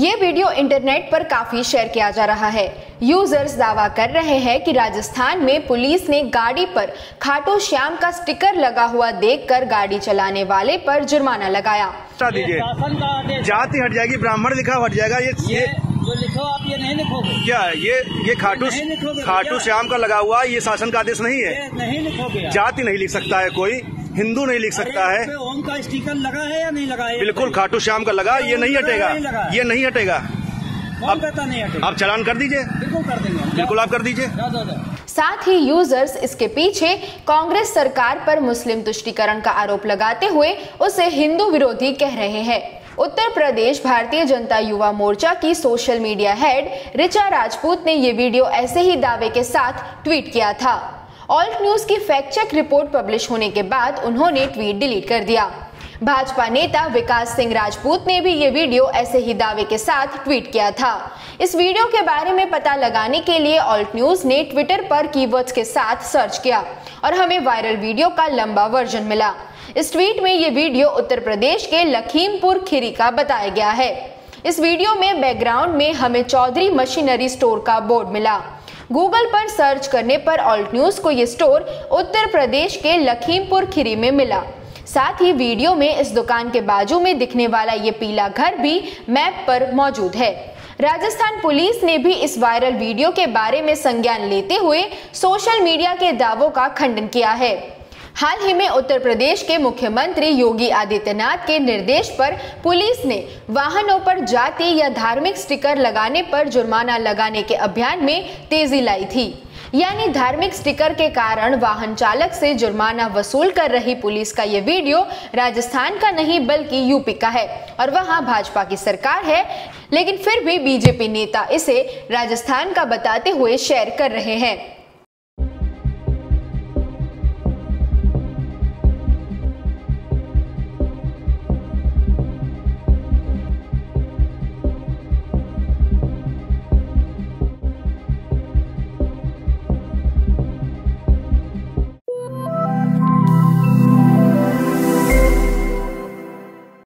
ये video internet पर काफी शेयर किया जा रहा है। यूजर्स दावा कर रहे हैं कि राजस्थान में पुलिस ने गाड़ी पर खाटू श्याम का स्टिकर लगा हुआ देखकर गाड़ी चलाने वाले पर जुर्माना लगाया। जाति हट जाएगी, ब्राह्मण लिखा हट जाएगा। ये जो लिखो आप ये नहीं लिखोगे क्या? ये खाटू श्याम का लगा हुआ, ये शासन का आदेश नहीं है। नहीं लिखोगे। जाति नहीं लिख सकता है, कोई हिंदू नहीं लिख सकता है। ओम का स्टिकर लगा है या नहीं लगा है? बिल्कुल खाटू श्याम का लगा, ये नहीं हटेगा, ये नहीं हटेगा। अब नहीं हटेगा। आप चालान कर दीजिए। बिल्कुल कर देंगे। बिल्कुल आप कर दीजिए। साथ ही यूजर्स इसके पीछे कांग्रेस सरकार पर मुस्लिम तुष्टीकरण का आरोप लगाते हुए उसे हिंदू विरोधी कह रहे हैं। उत्तर प्रदेश भारतीय जनता युवा मोर्चा की social media head Richa Rajput ने ये वीडियो ऐसे ही दावे के साथ ट्वीट किया था। ऑल्ट न्यूज की फैक्ट चेक रिपोर्ट पब्लिश होने के बाद उन्होंने ट्वीट डिलीट कर दिया। भाजपा नेता विकास सिंह राजपूत ने भी ये वीडियो ऐसे ही दावे के साथ ट्वीट किया था। इस वीडियो के बारे में पता लगाने के लिए ऑल्ट न्यूज ने ट्विटर पर कीवर्ड्स के साथ सर्च किया और हमें वायरल वीडियो का लंबा वर्जन मिला। इस ट्वीट में ये वीडियो उत्तर प्रदेश के लखीमपुर खीरी का बताया गया है। इस वीडियो में बैकग्राउंड में हमें चौधरी मशीनरी स्टोर का बोर्ड मिला। गूगल पर सर्च करने पर ऑल्ट न्यूज को ये स्टोर उत्तर प्रदेश के लखीमपुर खीरी में मिला। साथ ही वीडियो में इस दुकान के बाजू में दिखने वाला ये पीला घर भी मैप पर मौजूद है। राजस्थान पुलिस ने भी इस वायरल वीडियो के बारे में संज्ञान लेते हुए सोशल मीडिया के दावों का खंडन किया है। हाल ही में उत्तर प्रदेश के मुख्यमंत्री योगी आदित्यनाथ के निर्देश पर पुलिस ने वाहनों पर जाति या धार्मिक स्टिकर लगाने पर जुर्माना लगाने के अभियान में तेजी लाई थी। यानी धार्मिक स्टिकर के कारण वाहन चालक से जुर्माना वसूल कर रही पुलिस का ये वीडियो राजस्थान का नहीं बल्कि यूपी का है और वहां भाजपा की सरकार है, लेकिन फिर भी बीजेपी नेता इसे राजस्थान का बताते हुए शेयर कर रहे हैं।